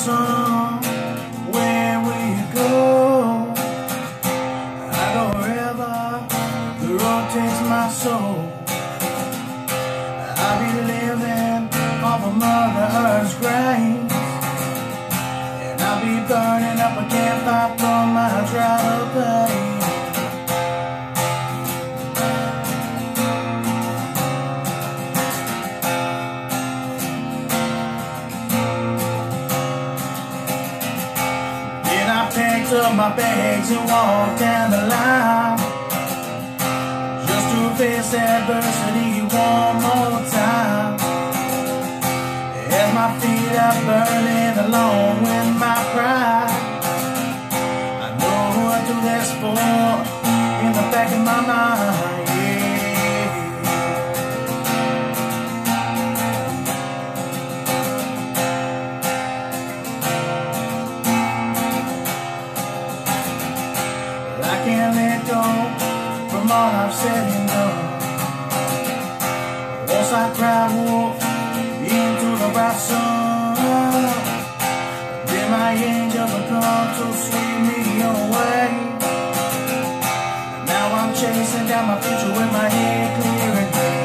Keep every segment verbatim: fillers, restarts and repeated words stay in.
song, where will you go? I go wherever the road takes my soul. I'll be living off of Mother Earth's grace, and I'll be burning up a campfire for my dried up pain. Packed up my bags and walked down the line, just to face adversity one more time. As my feet are burning along with my pride, I know who I do this for in the back of my mind. I can't let go from all I've said and done. Once I cried wolf into the bright sun, then my angel would come to sweep me away. Now I'm chasing down my future with my head clear again.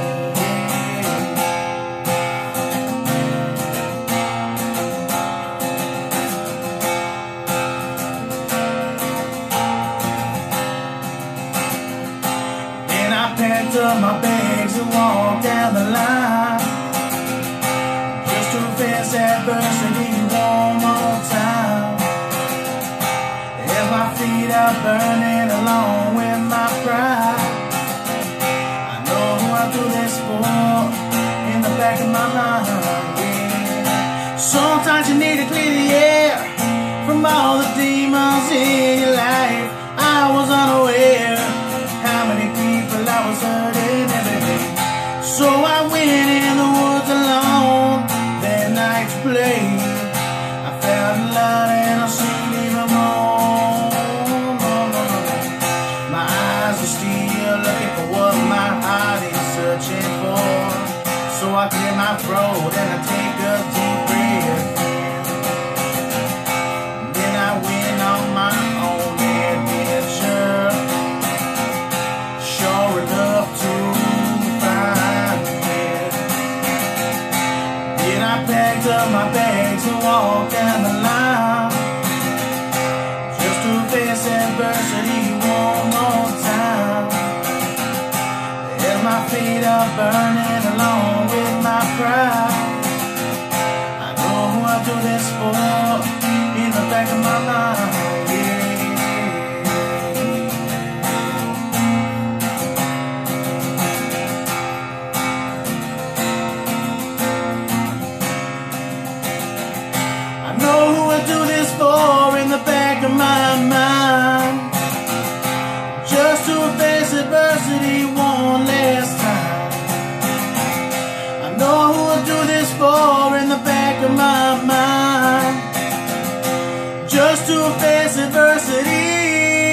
I packed up my bags and walked down the line, just to face adversity one more time. As my feet are burning along with my pride, I know who I do this for in the back of my mind. Yeah. Sometimes you need to clear the air from all the demons in your life. I was unaware how many people I was hurting every day. So I went in the woods alone that night to play. I found a lot and I seen even more. My eyes are still looking for what my heart is searching for. So I clear my throat and I take a deep breath. Then I went on my own adventure, sure enough to find it. Then I packed up my bags and walked down the line, just to face adversity one more time. As my feet are burning along with my pride, I know who I do this for in the back of my mind. In the back of my mind, just to face adversity one last time. I know who I do this for in the back of my mind, just to face adversity